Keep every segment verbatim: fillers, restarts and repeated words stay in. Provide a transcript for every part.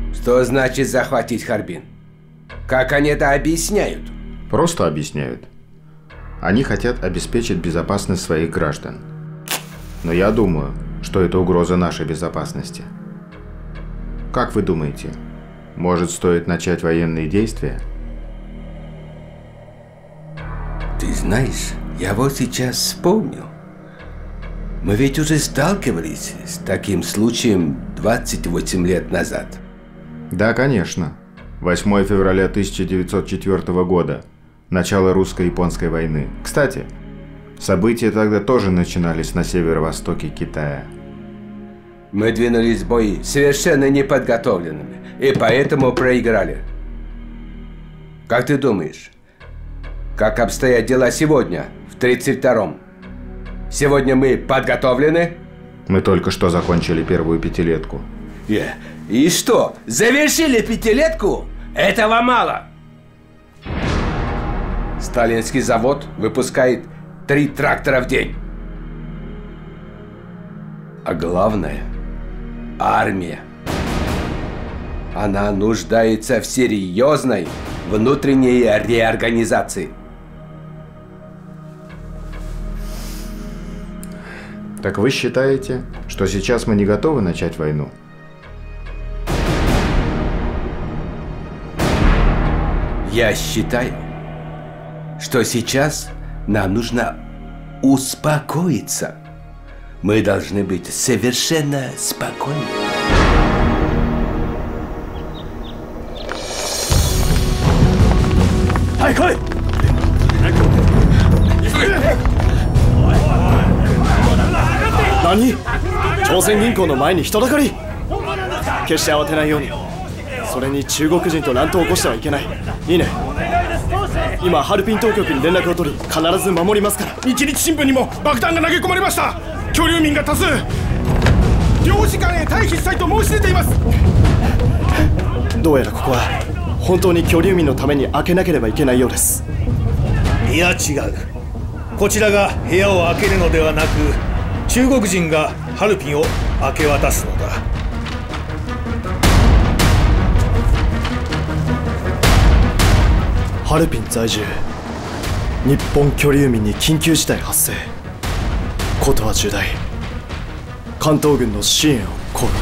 Что значит захватить Харбин? Как они это объясняют? Просто объясняют. Они хотят обеспечить безопасность своих граждан. Но я думаю, что это угроза нашей безопасности. Как вы думаете, может, стоит начать военные действия? Ты знаешь, я вот сейчас вспомнил. Мы ведь уже сталкивались с таким случаем двадцать восемь лет назад. Да, конечно. восьмое февраля тысяча девятьсот четвёртого года. Начало русско-японской войны. Кстати, события тогда тоже начинались на северо-востоке Китая. Мы двинулись в бой совершенно неподготовленными, и поэтому проиграли. Как ты думаешь, как обстоят дела сегодня, в тридцать втором? Сегодня мы подготовлены? Мы только что закончили первую пятилетку. Yeah. И что, завершили пятилетку? Этого мало. Сталинский завод выпускает три трактора в день. А главное, армия. Она нуждается в серьезной внутренней реорганизации. Так вы считаете, что сейчас мы не готовы начать войну? Я считаю, что сейчас нам нужно успокоиться. Мы должны быть совершенно спокойны. Ай-кай! Нани? 朝鮮銀行の前に人だかり。決して慌てないように。それに中国人と乱闘を起こしてはいけない。いいね。今ハルピン当局に連絡を取り、必ず守りますから。 日日新聞にも爆弾が投げ込まれました。居留民が多数。領事館へ退避したいと申し出ています。 どうやらここは本当に居留民のために開けなければいけないようです。 いや違う。こちらが部屋を開けるのではなく、中国人がハルピンを明け渡すのだ。 ハルピン在住、日本居留民に緊急事態発生。ことは重大。関東軍の支援をコール。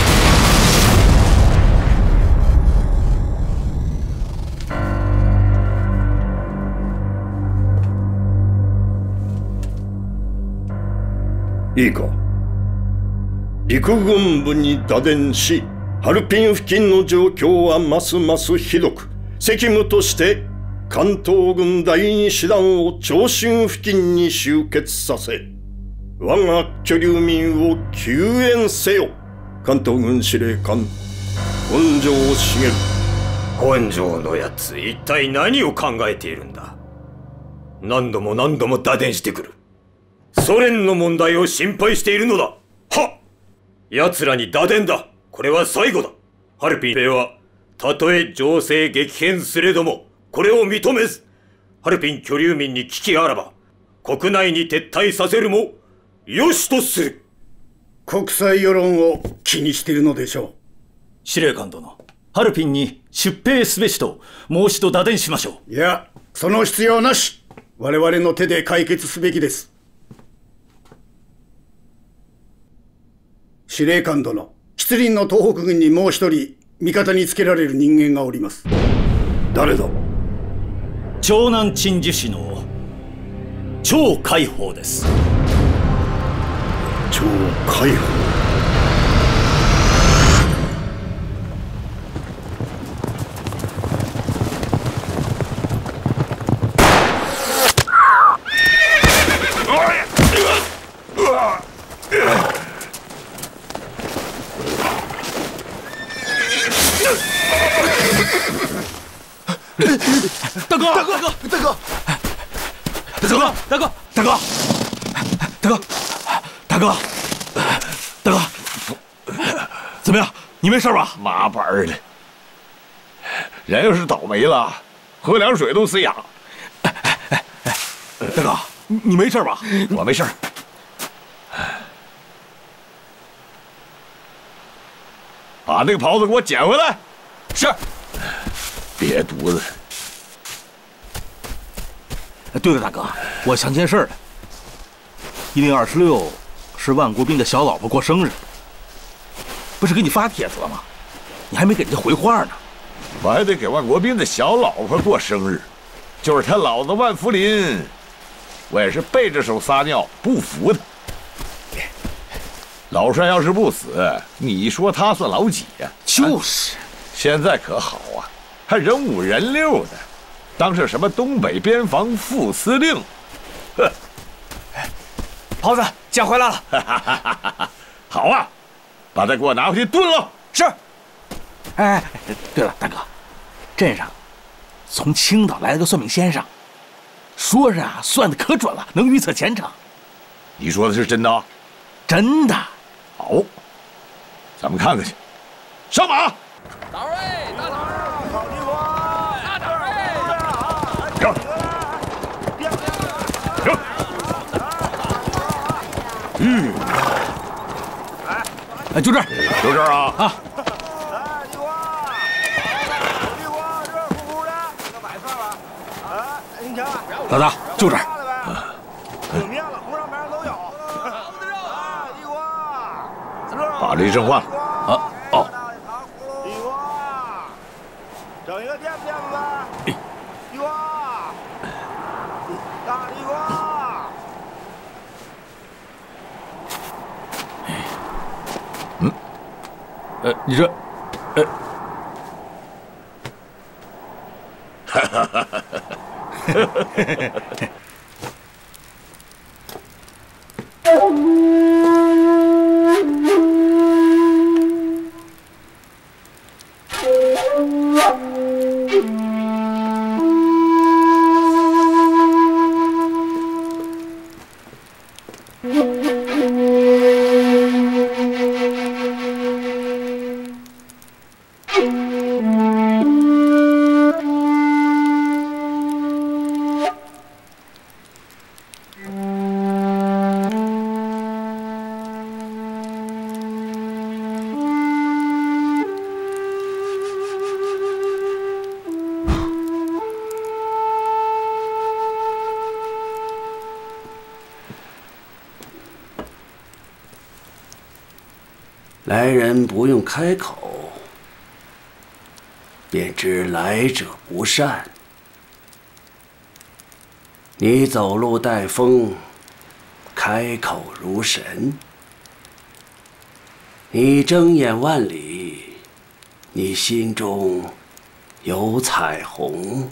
いいか。陸軍部に打電し、ハルピン付近の状況はますますひどく、責務として関東軍第二師団を長春付近に集結させ、我が居留民を救援せよ。関東軍司令官本庄茂。 本庄のやつ、一体何を考えているんだ。何度も何度も打電してくる。ソ連の問題を心配しているのだ。はっ！奴らに打電だ。これは最後だ。ハルピン兵はたとえ情勢激変すれどもこれを認めず、ハルピン居留民に危機あらば国内に撤退させるもよしとする。 国際世論を気にしているのでしょう。 司令官殿、ハルピンに出兵すべしともう一度打電しましょう。 いや、その必要なし。我々の手で解決すべきです。司令官殿、吉林の東北軍にもう一人味方につけられる人間がおります。 誰だ。 長南鎮守市の張海峰です。 張海峰。 大哥，大哥，大哥，大哥，大哥，大哥，大哥，大哥，大哥，怎么样？你没事吧？ 妈板儿的，人要是倒霉了，喝凉水都塞牙。 大哥，你没事吧？ 我没事。 把那个袍子给我捡回来。 是。 瘪犊子。 对了，大哥，我想件事了。一零二十六是万国斌的小老婆过生日，不是给你发帖子了吗？你还没给人家回话呢。 我还得给万国斌的小老婆过生日，就是他老子万福林，我也是背着手撒尿，不服他。老帅要是不死，你说他算老几呀？ 就是， 现在可好啊，还人五人六的，当上什么东北边防副司令。呵， 袍子捡回来了。 好啊，把它给我拿回去炖了。 是。 哎，对了，大哥，镇上从青岛来了个算命先生，说是啊，算的可准了，能预测前程。 你说的是真的？ 真的。 好，咱们看看去。上马！ 大瑞，大头，好地方，大头瑞， 停！停！嗯， 哎，就这儿， 就这儿啊！ 啊。老大，就这儿。 把这一声换了。 啊哦。 整一个垫垫子呗。地瓜，大地瓜。 嗯。呃，你这，呃。 哈哈哈哈哈！ 来人不用开口，便知来者不善。你走路带风，开口如神。你睁眼万里，你心中有彩虹。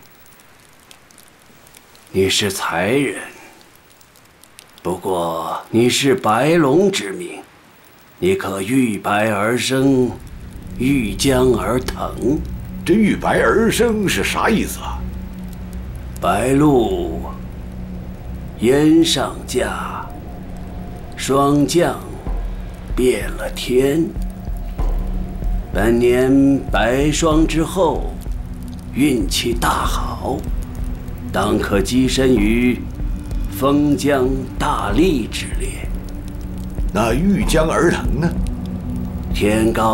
你是才人，不过你是白龙之命。你可遇白而生，遇将而腾。 这遇白而生是啥意思啊？ 白露烟上架，霜降变了天。本年白霜之后，运气大好，当可跻身于封疆大吏之列。 那遇将而腾呢？ 天高。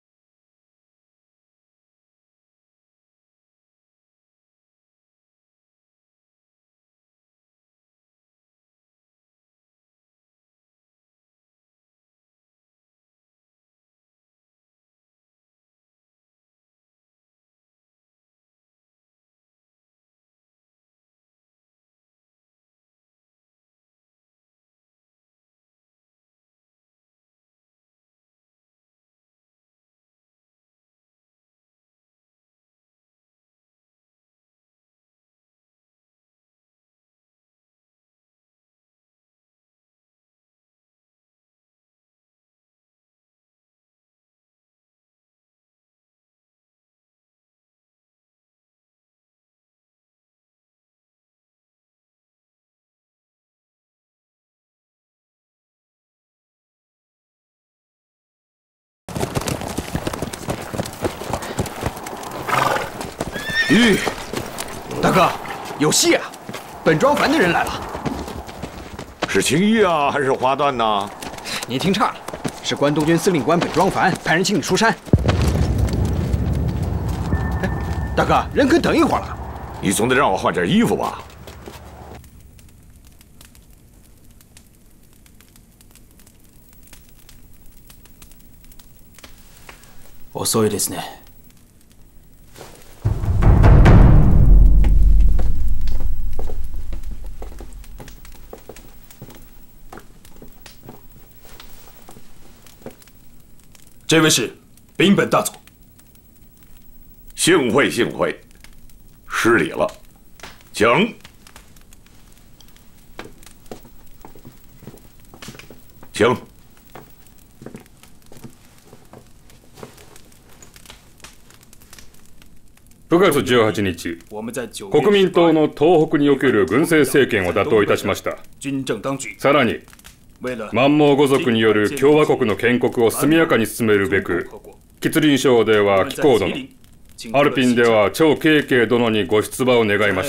吁，大哥，有戏啊！本庄凡的人来了。 是青衣啊，还是花旦呐？ 你听差了， 是关东军司令官本庄繁派人请你出山。哎，大哥，人可等一会儿了。 你总得让我换件衣服吧？ 遅いですね。这位是丙本大佐。 幸会幸会，失礼了，请。请。 くがつじゅうはちにち、国民党の東北における軍政政権を打倒いたしました。さらに、満蒙語族による共和国の建国を速やかに進めるべく、吉林省では紀行殿、ハルピンでは張慶慶殿にご出馬を願いました。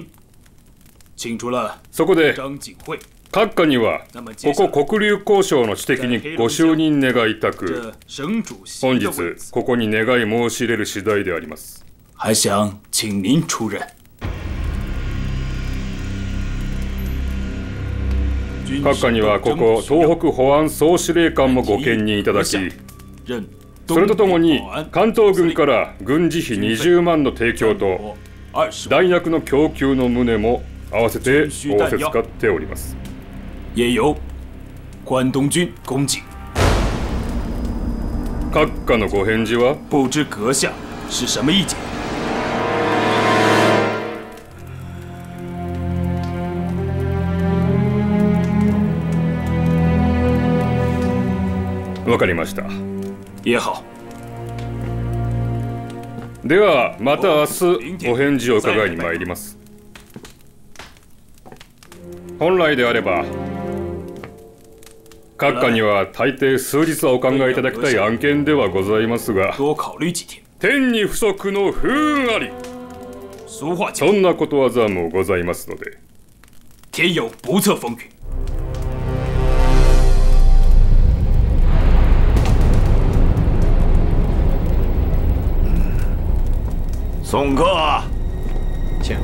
そこで、閣下には、ここ黒竜交渉の主敵にご就任願いたく、本日、ここに願い申し入れる次第であります。 还想请您出任。 閣下にはここ東北保安総司令官もご兼任いただき、それとともに関東軍から軍事費にじゅうまんの提供と弾薬の供給の旨も合わせて仰せつかっております。 也有关东军恭敬。 閣下のご返事は？ 不知阁下是什么意见？ わかりました。 也好。 ではまた明日お返事を伺いに参ります。本来であれば閣下には大抵数日はお考えいただきたい案件ではございますが、天に不足の不運あり、そんなことわざもございますので。 天有不测风云。 宋哥， 请。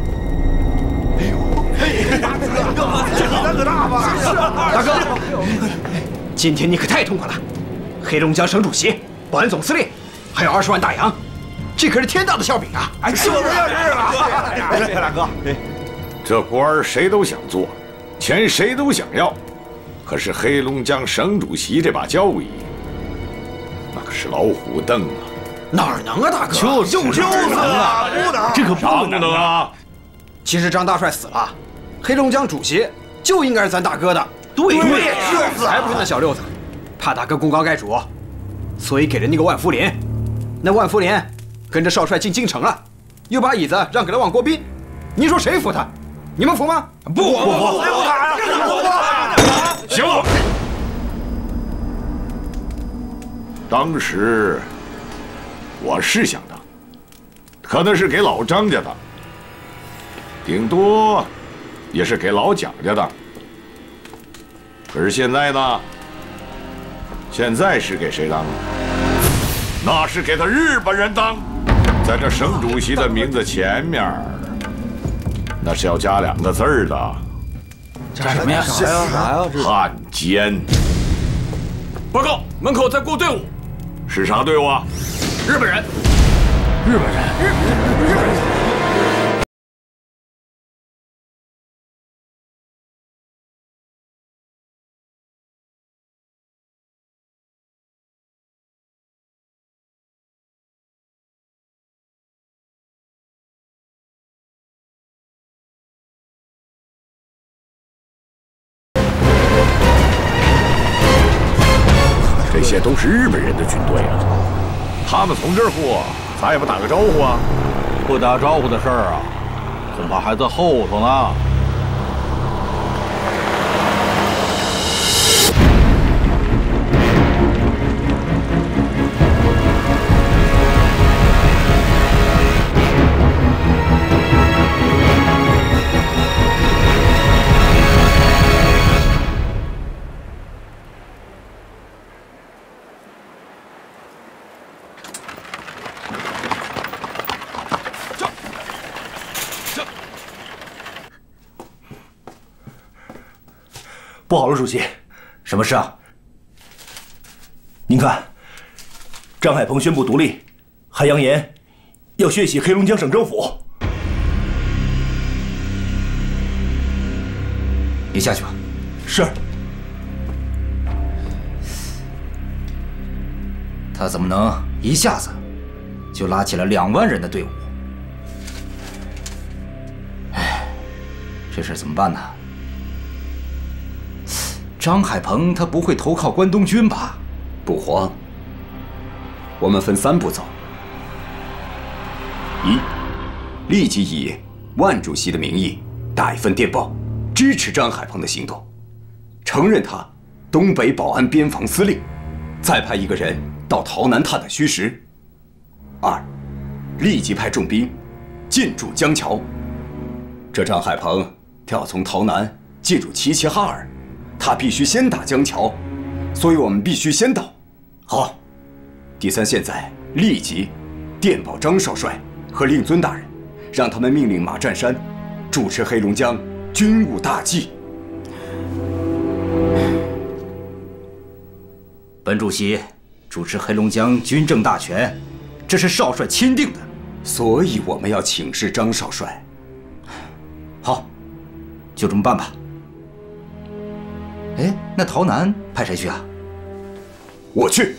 大哥，大哥， 今天你可太痛快了！黑龙江省主席、保安总司令，还有二十万大洋，这可是天大的馅饼啊！ 哎，就是啊！ 大哥，这官儿谁都想做，钱谁都想要，可是黑龙江省主席这把交椅，那可是老虎凳啊！ 哪儿能啊，大哥？ 就是就是啊，不能， 这可不能啊！ 其实张大帅死了，黑龙江主席就应该是咱大哥的。对对，是，还不是那小六子，怕大哥功高盖主，所以给了那个万福林。那万福林跟着少帅进京城了，又把椅子让给了王国斌。你说谁服他？你们服吗？ 不不不不！行了，当时我是想当，可那是给老张家的，顶多也是给老蒋家的。可是现在呢？现在是给谁当？那是给他日本人当，在这省主席的名字前面，那是要加两个字儿的。 加什么呀？ 啥呀？ 汉奸。 报告，门口在过队伍。 是啥队伍啊？ 日本人。 日本人。日日本人。这些都是日本人的军队啊，他们从这儿过，咱也不打个招呼啊？ 不打招呼的事儿啊，恐怕还在后头呢。 不好了，主席， 什么事啊？ 您看，张海鹏宣布独立，还扬言要血洗黑龙江省政府。 你下去吧。 是。 他怎么能一下子就拉起了两万人的队伍？哎，这事怎么办呢？张海鹏他不会投靠关东军吧？ 不慌，我们分三步走：一，立即以万主席的名义打一份电报，支持张海鹏的行动，承认他东北保安边防司令，再派一个人到洮南探探虚实。二，立即派重兵进驻江桥。这张海鹏他要从洮南进入齐齐哈尔，他必须先打江桥，所以我们必须先到。好。第三，现在立即电报张少帅和令尊大人，让他们命令马占山主持黑龙江军务大计。 本主席主持黑龙江军政大权，这是少帅钦定的， 所以我们要请示张少帅。 好，就这么办吧。哎，那洮南派谁去啊？ 我去。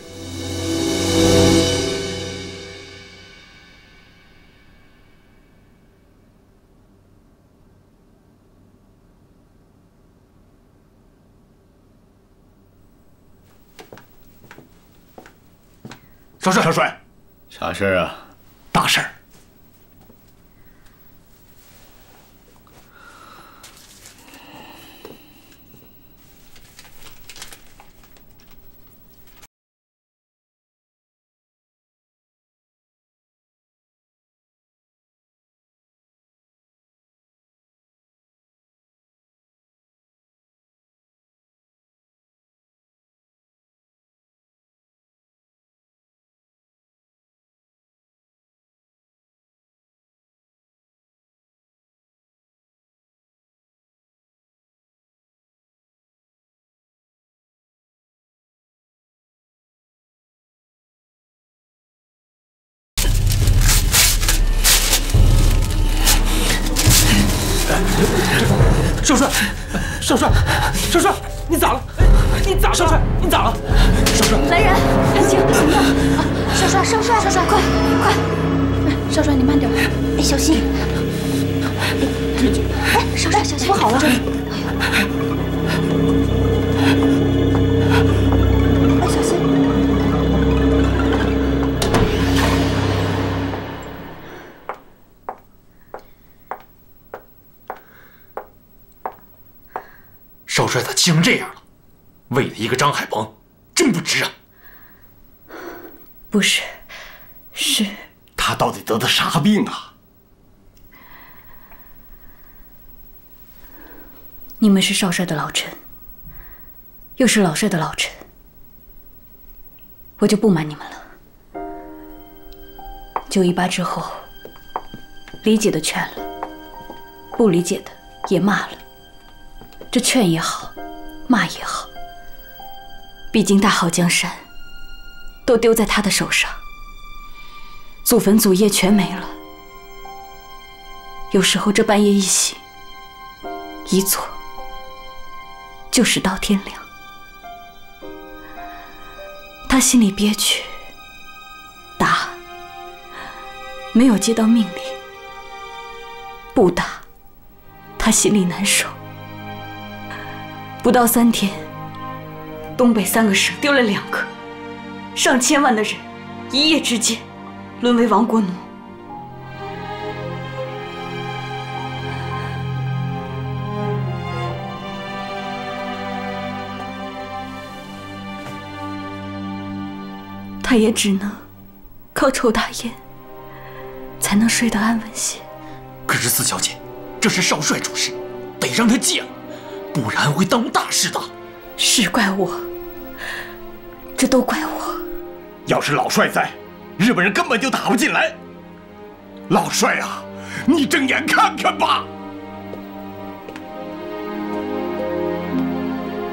少帅， 少帅，啥事儿啊？ 大事儿。 少帅，少帅，少帅，你咋了？你咋了？少帅，你咋了？少帅， 来人，安静，怎么样？啊，少帅，少帅，少帅，快快！少帅，你慢点，哎，小心！哎，少帅，小心！不好了，这里！哎，小心！ 少帅咋气成这样了？为了一个张海鹏，真不值啊！ 不是，是他到底得的啥病啊？ 你们是少帅的老臣，又是老帅的老臣，我就不瞒你们了。九一八之后，理解的劝了，不理解的也骂了。这劝也好，骂也好，毕竟大好江山都丢在他的手上，祖坟祖业全没了。有时候这半夜一醒，一坐就是到天亮。他心里憋屈，打没有接到命令，不打他心里难受。不到三天，东北三个省丢了两个，上千万的人一夜之间沦为亡国奴。他也只能靠抽大烟才能睡得安稳些。 可是四小姐，这是少帅主事，得让他戒了，不然会耽误大事的。 是怪我，这都怪我。 要是老帅在，日本人根本就打不进来。老帅啊，你睁眼看看吧。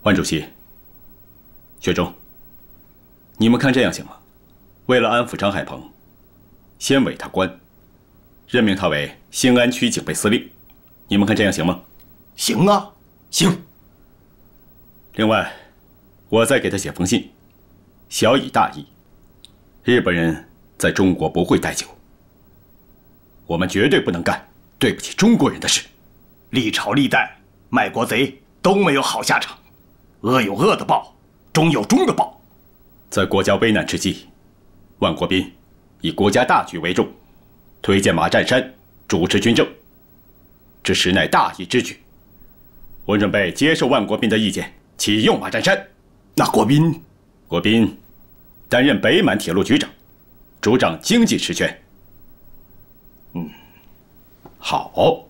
万主席、薛中，你们看这样行吗？为了安抚张海鹏，先委他官，任命他为兴安区警备司令，你们看这样行吗？ 行啊，行。 另外，我再给他写封信，小以大义。日本人在中国不会待久，我们绝对不能干对不起中国人的事。 历朝历代卖国贼都没有好下场，恶有恶的报，忠有忠的报。 在国家危难之际，万国斌以国家大局为重，推荐马占山主持军政，这实乃大义之举。我准备接受万国斌的意见，启用马占山。 那国斌， 国斌担任北满铁路局长，主掌经济实权。嗯，好。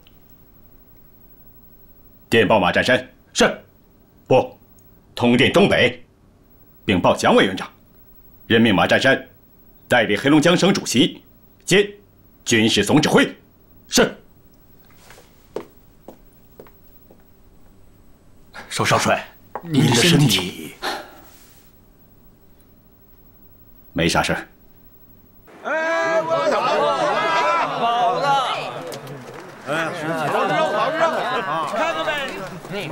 电报马占山。 是。 不，通电东北，禀报蒋委员长，任命马占山代理黑龙江省主席兼军事总指挥。 是。少少帅，您的身体没啥事儿。 哎，我好的，哎，好着好着，看看呗。那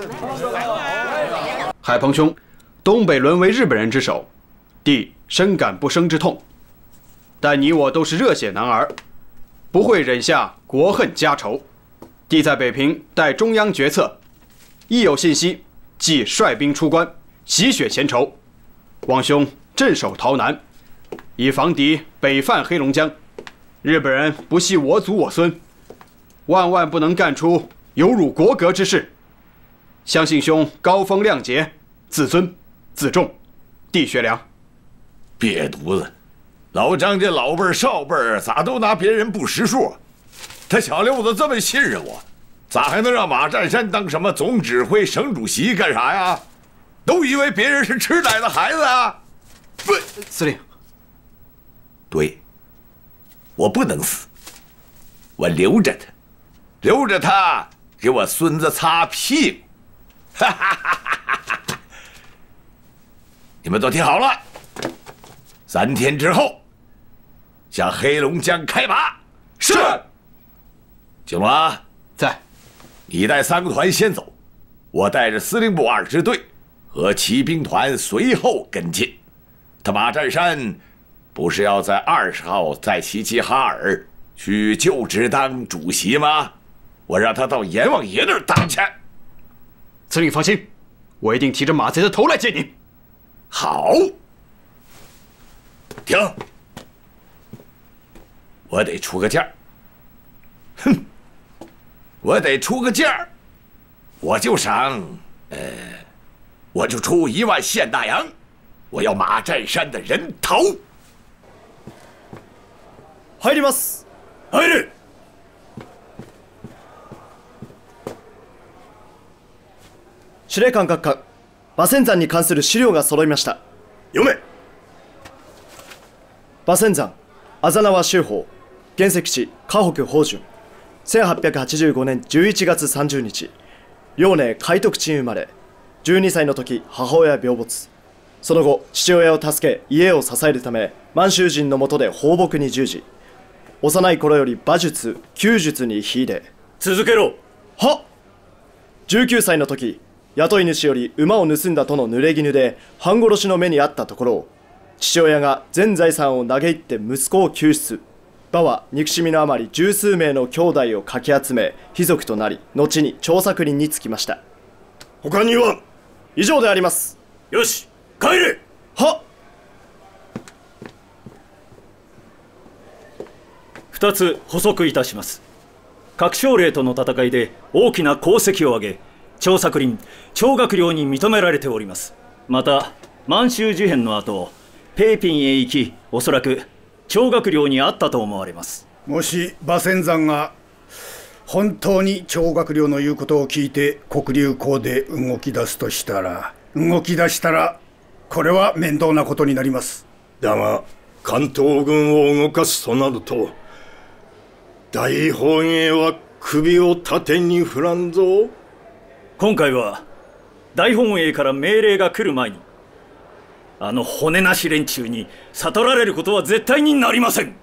是。海鹏兄，东北沦为日本人之手，弟深感不生之痛。但你我都是热血男儿，不会忍下国恨家仇。弟在北平待中央决策，一有信息即率兵出关，洗雪前仇。望兄镇守洮南，以防敌北犯黑龙江。日本人不系我祖我孙，万万不能干出有辱国格之事。相信兄高风亮节，自尊自重。弟学良。 瘪犊子，老张家老辈儿少辈儿咋都拿别人不识数？他小六子这么信任我，咋还能让马占山当什么总指挥、省主席干啥呀？都以为别人是吃奶的孩子啊！不， 司令。 对，我不能死，我留着他，留着他给我孙子擦屁股。哈哈哈哈哈！你们都听好了，三天之后向黑龙江开拔。 是。 景龙， 在。 你带三个团先走，我带着司令部二支队和骑兵团随后跟进。他马占山不是要在二十号在齐齐哈尔去就职当主席吗？我让他到阎王爷那儿当去。 司令放心，我一定提着马贼的头来见你。 好，停！我得出个价。哼，我得出个价，我就赏，呃，我就出一万现大洋，我要马占山的人头。 入ります。 入る。 司令官閣下、馬仙山に関する資料が揃いました。 読め。 馬仙山、あざなわ州法、原石地、河北宝順。せんはっぴゃくはちじゅうごねんじゅういちがつさんじゅうにち、遼寧海徳鎮生まれ。じゅうにさいの時、母親病没。その後、父親を助け、家を支えるため、満州人の下で放牧に従事。幼い頃より馬術、弓術に秀で。 続けろ。 は。じゅうきゅうさいの時、雇い主より馬を盗んだとの濡れ衣で半殺しの目にあったところを、父親が全財産を投げ入って息子を救出。馬は憎しみのあまり十数名の兄弟をかき集め卑族となり、後に張作霖につきました。 他には以上であります。 よし、帰れ。 は。 二つ補足いたします。各省令との戦いで大きな功績を挙げ、張作霖、張学良に認められております。また満州事変の後、北平へ行き、おそらく張学良に会ったと思われます。 もし馬仙山が本当に張学良の言うことを聞いて黒竜江で動き出すとしたら動き出したらこれは面倒なことになります。 だが関東軍を動かすとなると大本営は首を縦に振らんぞ。 今回は大本営から命令が来る前にあの骨なし連中に悟られることは絶対になりません。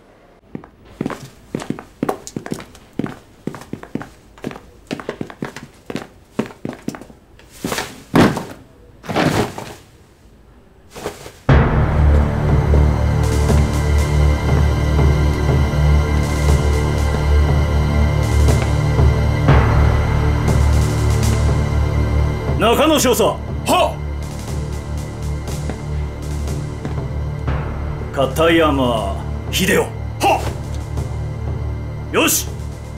中野少佐。はっ。片山秀夫。はっ。よし。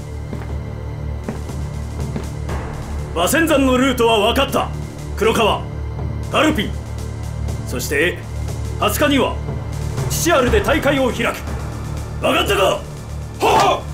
馬仙山のルートは分かった。黒川、ガルピン、そしてはつかには父アルで大会を開く。分かったか。はっ。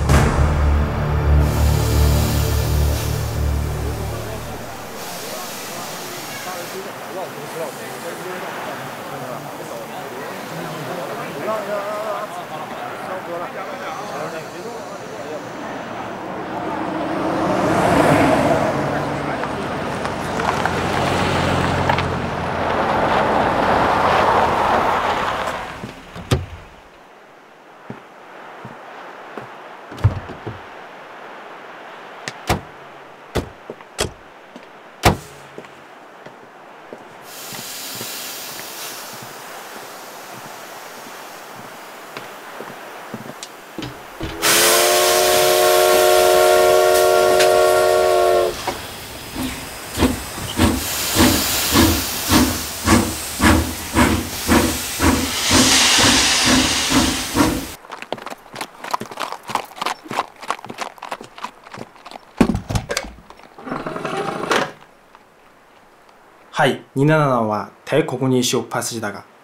はい、になななは帝国に出発したが。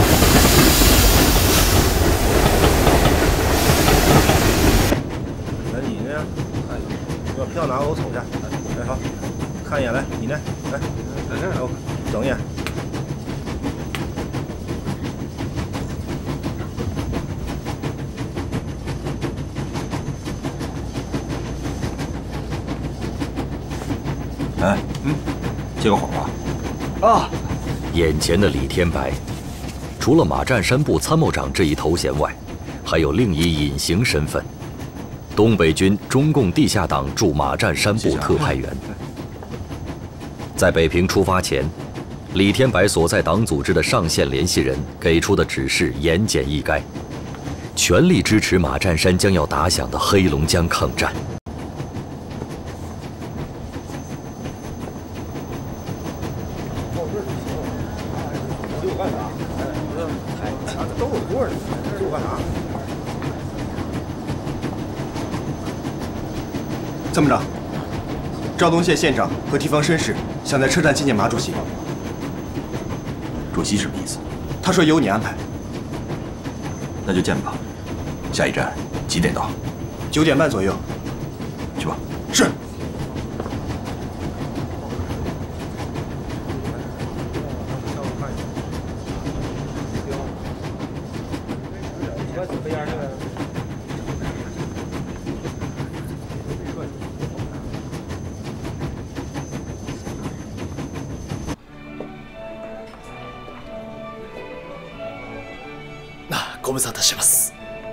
来，你呢？哎，把票拿给我瞅一下。哎，好，看一眼来，你呢？来，来这，我整一眼。 哎，嗯，接个谎吧。 啊！眼前的李天白，除了马占山部参谋长这一头衔外，还有另一隐形身份——东北军中共地下党驻马占山部特派员。在北平出发前，李天白所在党组织的上线联系人给出的指示言简意赅：全力支持马占山将要打响的黑龙江抗战。 参谋长，肇东县县长和地方绅士想在车站见见马主席。 主席什么意思？ 他说由你安排。 那就见吧。下一站几点到？ 九点半左右。 去吧。 是。 ご無沙汰します。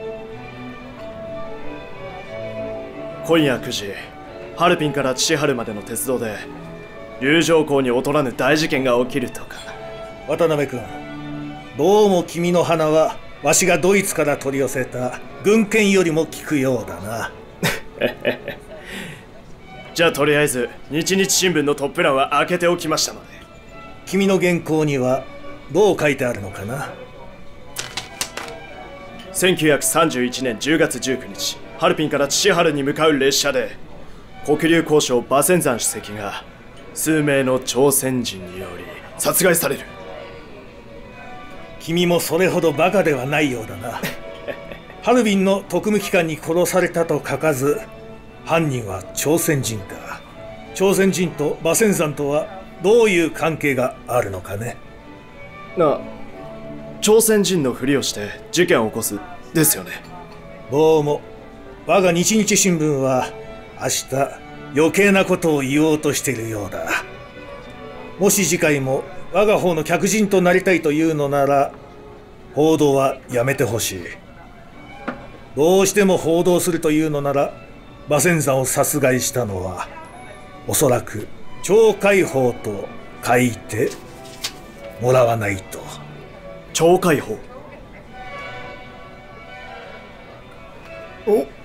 今夜くじ、ハルピンから父春までの鉄道で友情校に劣らぬ大事件が起きるとか。 渡辺君、どうも君の鼻はわしがドイツから取り寄せた軍犬よりも効くようだな。 じゃあとりあえず日日新聞のトップ欄は開けておきましたので。 君の原稿にはどう書いてあるのかな。 せんきゅうひゃくさんじゅういちねんじゅうがつじゅうくにち、ハルピンから父春に向かう列車で黒竜江省馬仙山主席が数名の朝鮮人により殺害される。 君もそれほどバカではないようだな。ハルビンの特務機関に殺されたと書かず、犯人は朝鮮人か。朝鮮人と馬仙山とはどういう関係があるのかね。 な、朝鮮人のふりをして事件を起こすですよね。 どうも我が日日新聞は明日余計なことを言おうとしているようだ。 もし次回も我が方の客人となりたいというのなら報道はやめてほしい。どうしても報道するというのなら馬仙山を殺害したのはおそらく張海法と書いてもらわないと。 張海法。 お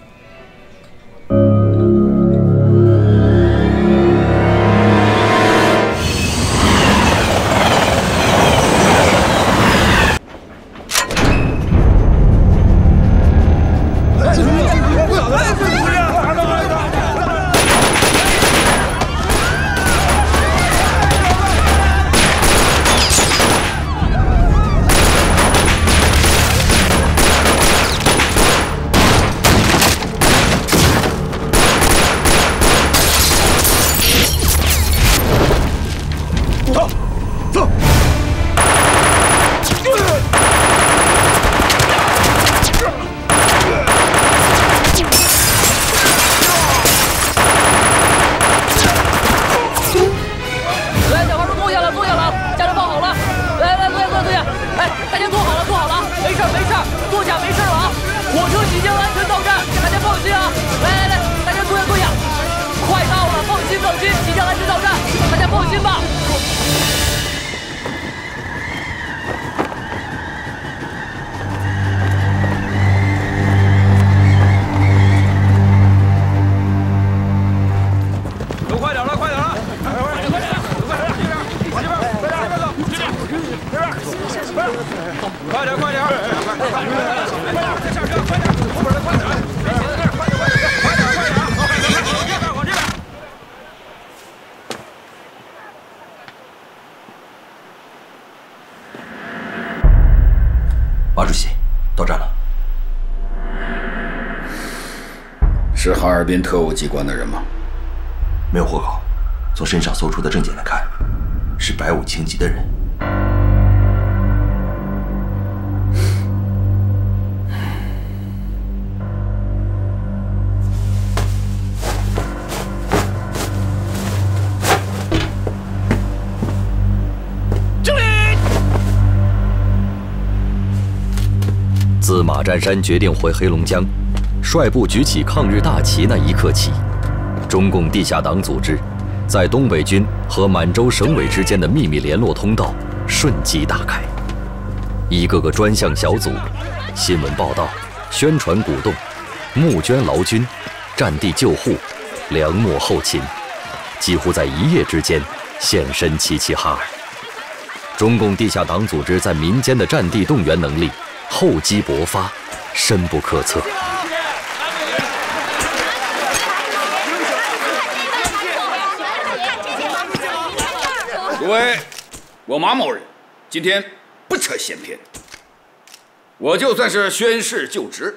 马主席，到站了。 是哈尔滨特务机关的人吗？ 没有户口，从身上搜出的证件来看，是白五轻级的人。 自马占山决定回黑龙江，率部举起抗日大旗那一刻起，中共地下党组织在东北军和满洲省委之间的秘密联络通道瞬即打开，一个个专项小组、新闻报道、宣传鼓动、募捐劳军、战地救护、粮秣后勤，几乎在一夜之间现身齐齐哈尔。中共地下党组织在民间的战地动员能力厚积薄发，深不可测。 诸位，我马某人今天不扯闲篇，我就算是宣誓就职。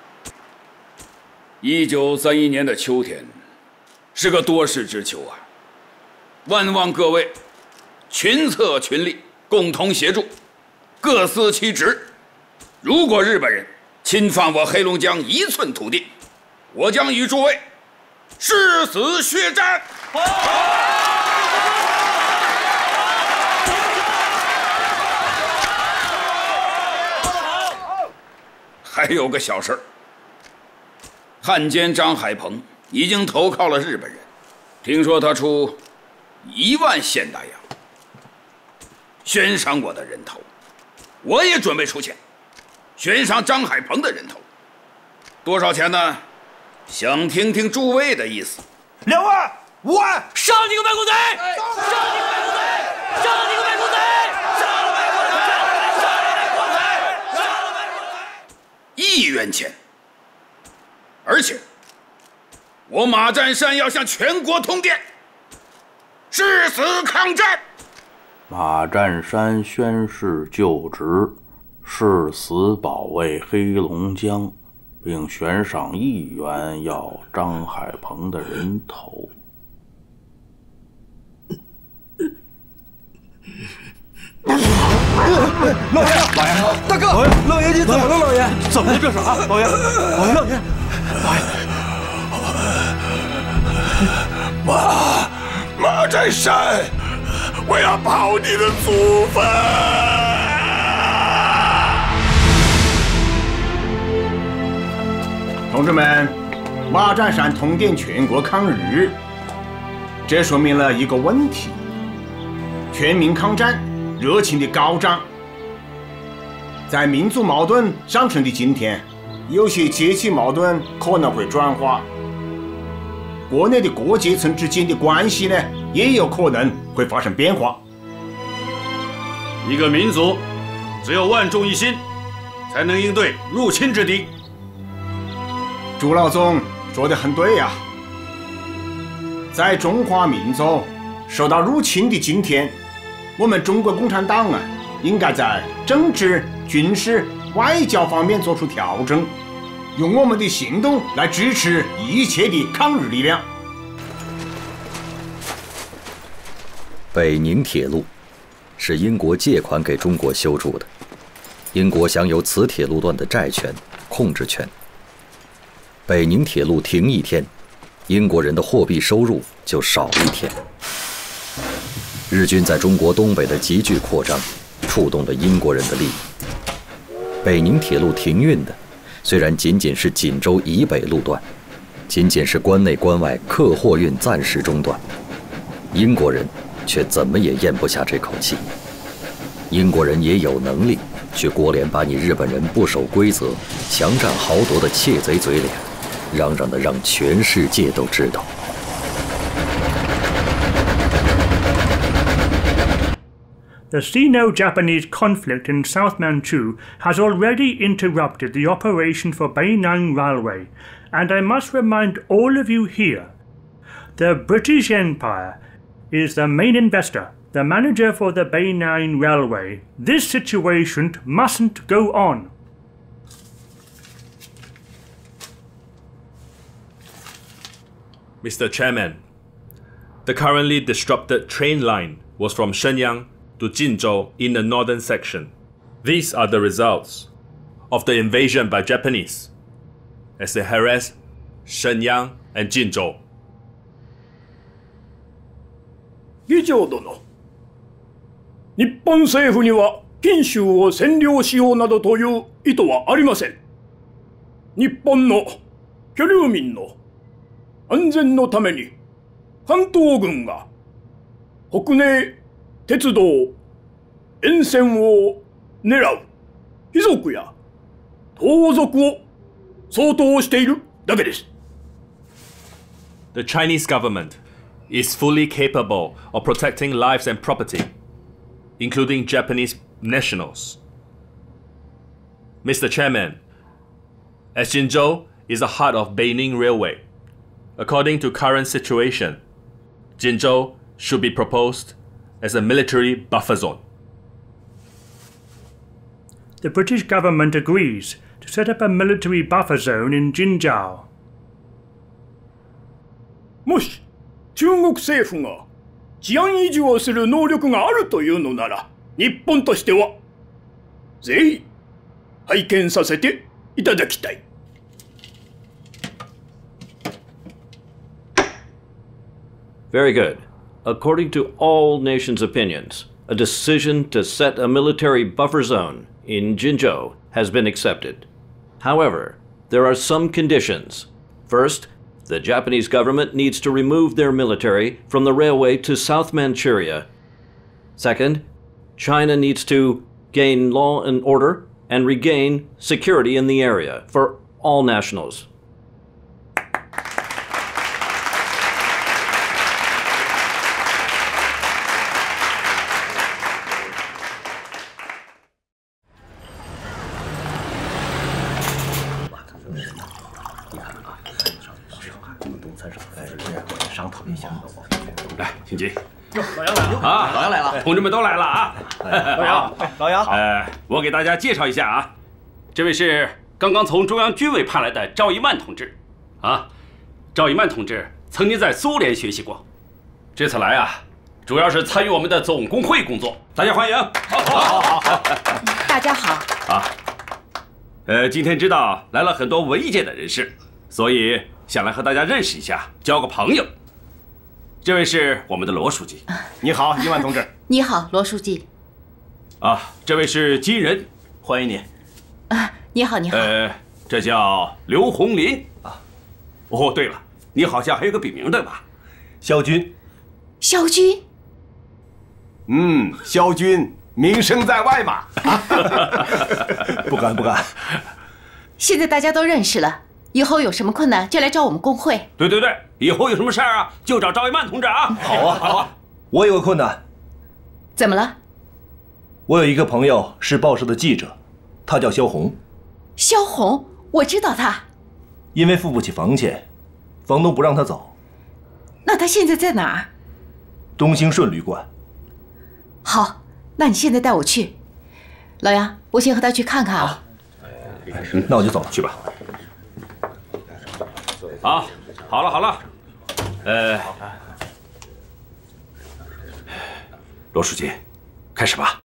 一九三一年的秋天，是个多事之秋啊！万望各位群策群力，共同协助，各司其职。如果日本人侵犯我黑龙江一寸土地，我将与诸位誓死血战。还有个小事儿，汉奸张海鹏已经投靠了日本人，听说他出一万现大洋悬赏我的人头，我也准备出钱悬赏张海鹏的人头，多少钱呢？想听听诸位的意思。 两万、五万，上你个卖国贼！上你个卖国贼！上你个卖国贼！上了卖国贼！上了卖国贼！上了卖国贼！ 一元钱，而且我马占山要向全国通电，誓死抗战。 马占山宣誓就职。誓死保卫黑龙江，并悬赏一元要张海鹏的人头。 老爷，老爷，大哥，老爷，老爷，你怎么了？老爷，怎么了？这是啊，老爷，老爷，老爷，老爷， 马马占山我要刨你的祖坟！ 同志们，马占山通电全国抗日，这说明了一个问题：全民抗战热情的高涨。在民族矛盾上升的今天，有些阶级矛盾可能会转化，国内的各阶层之间的关系呢，也有可能会发生变化。 一个民族只有万众一心，才能应对入侵之敌。 朱老总说得很对呀、啊，在中华民族受到入侵的今天，我们中国共产党啊，应该在政治、军事、外交方面做出调整，用我们的行动来支持一切的抗日力量。 北宁铁路是英国借款给中国修筑的，英国享有此铁路段的债权、控制权。北宁铁路停一天，英国人的货币收入就少一天。日军在中国东北的急剧扩张，触动了英国人的利益。北宁铁路停运的，虽然仅仅是锦州以北路段，仅仅是关内关外客货运暂时中断，英国人却怎么也咽不下这口气。英国人也有能力去国联把你日本人不守规则、强占豪夺的窃贼嘴脸，嚷嚷的让全世界都知道。 The Sino-Japanese conflict in South Manchu has already interrupted the operation for Bainang Railway, and I must remind all of you here, the British Empire is the main investor, the manager for the Bainang Railway. This situation mustn't go on. Mister Chairman, the currently disrupted train line was from Shenyang to Jinzhou in the northern section. These are the results of the invasion by Japanese as they harass Shenyang and Jinzhou. 議長殿、日本政府には近州を占領しようなどという意図はありません。日本の居留民の安全のために関東軍が北根鉄道沿線を狙う貴族や盗賊を相当しているだけです。 The Chinese government is fully capable of protecting lives and property, including Japanese nationals. Mister Chairman, as Jinzhou is the heart of Beining Railway, according to current situation, Jinzhou should be proposed as a military buffer zone. The British government agrees to set up a military buffer zone in Jinzhou. もし中国政府が治安維持をする能力があるというのなら、日本としてはぜひ拝見させていただきたい。 Very good. According to all nations' opinions, a decision to set a military buffer zone in Jinzhou has been accepted. However, there are some conditions. First, the Japanese government needs to remove their military from the railway to South Manchuria. Second, China needs to gain law and order and regain security in the area for all nationals. Ờ, 来，请进。 老杨来了啊， 老杨来了， 同志们都来了啊！ 老杨，老杨好。 呃，我给大家介绍一下啊，这位是刚刚从中央军委派来的赵一曼同志，啊，赵一曼同志曾经在苏联学习过，这次来啊，主要是参与我们的总工会工作，大家欢迎。好，好，好，好。 大家好。 啊，呃，今天知道来了很多文艺界的人士，所以想来和大家认识一下，交个朋友。 这位是我们的罗书记。 你好，伊万同志。 你好，罗书记。 啊，这位是金人，欢迎您。 啊，你好，你好。 呃，这叫刘红林啊。哦，对了，你好像还有个笔名对吧？ 萧军。 萧军。 嗯，萧军名声在外嘛。 不敢不敢。 现在大家都认识了，以后有什么困难就来找我们工会。 对对对，以后有什么事儿啊，就找赵一曼同志啊。 好啊好啊。我有个困难。 怎么了？ 我有一个朋友是报社的记者，他叫萧红。 萧红，我知道他。 因为付不起房钱，房东不让他走。 那他现在在哪儿？ 东兴顺旅馆。 好，那你现在带我去。老杨，我先和他去看看啊。 那我就走了， 去吧。啊，好了好了，呃，罗书记，开始吧。